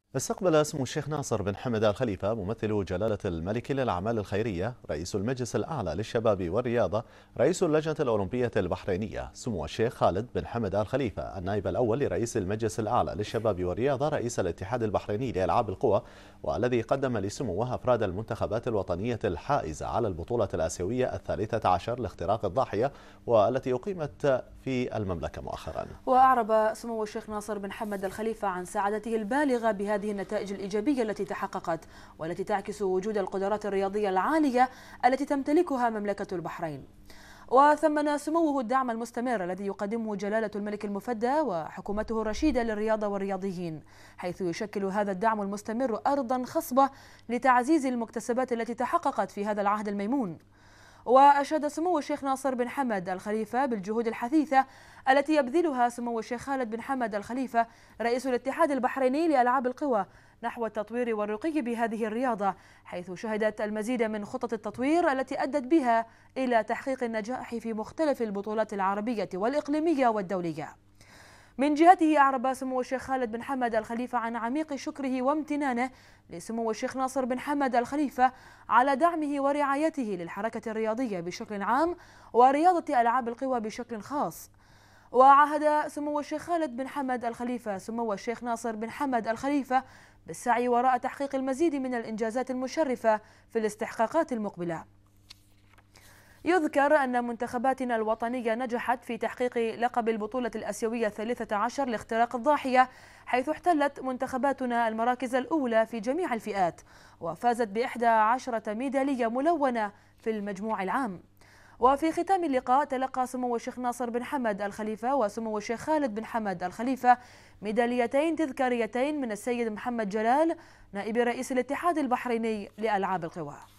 استقبل سمو الشيخ ناصر بن حمد آل خليفة ممثل جلالة الملك للأعمال الخيرية رئيس المجلس الأعلى للشباب والرياضة رئيس اللجنة الأولمبية البحرينية سمو الشيخ خالد بن حمد آل خليفة النائب الأول لرئيس المجلس الأعلى للشباب والرياضة رئيس الاتحاد البحريني لألعاب القوى، والذي قدم لسموه أفراد المنتخبات الوطنية الحائزة على البطولة الآسيوية 13 لاختراق الضاحية والتي أقيمت في المملكة مؤخرا. وأعرب سمو الشيخ ناصر بن حمد آل خليفة عن سعادته البالغة بهذه النتائج الإيجابية التي تحققت والتي تعكس وجود القدرات الرياضية العالية التي تمتلكها مملكة البحرين. وثمن سموه الدعم المستمر الذي يقدمه جلالة الملك المفدى وحكومته الرشيدة للرياضة والرياضيين، حيث يشكل هذا الدعم المستمر أرضا خصبة لتعزيز المكتسبات التي تحققت في هذا العهد الميمون. وأشاد سمو الشيخ ناصر بن حمد آل خليفة بالجهود الحثيثة التي يبذلها سمو الشيخ خالد بن حمد آل خليفة رئيس الاتحاد البحريني لألعاب القوى نحو التطوير والرقي بهذه الرياضة، حيث شهدت المزيد من خطط التطوير التي أدت بها إلى تحقيق النجاح في مختلف البطولات العربية والإقليمية والدولية. من جهته أعرب سمو الشيخ خالد بن حمد آل خليفة عن عميق شكره وامتنانه لسمو الشيخ ناصر بن حمد آل خليفة على دعمه ورعايته للحركة الرياضية بشكل عام ورياضة ألعاب القوى بشكل خاص. وعهد سمو الشيخ خالد بن حمد آل خليفة سمو الشيخ ناصر بن حمد آل خليفة بالسعي وراء تحقيق المزيد من الإنجازات المشرفة في الاستحقاقات المقبلة. يذكر أن منتخباتنا الوطنية نجحت في تحقيق لقب البطولة الآسيوية 13 لاختراق الضاحية، حيث احتلت منتخباتنا المراكز الأولى في جميع الفئات وفازت ب11 ميدالية ملونة في المجموع العام. وفي ختام اللقاء تلقى سمو الشيخ ناصر بن حمد آل خليفة وسمو الشيخ خالد بن حمد آل خليفة ميداليتين تذكاريتين من السيد محمد جلال نائب رئيس الاتحاد البحريني لألعاب القوى.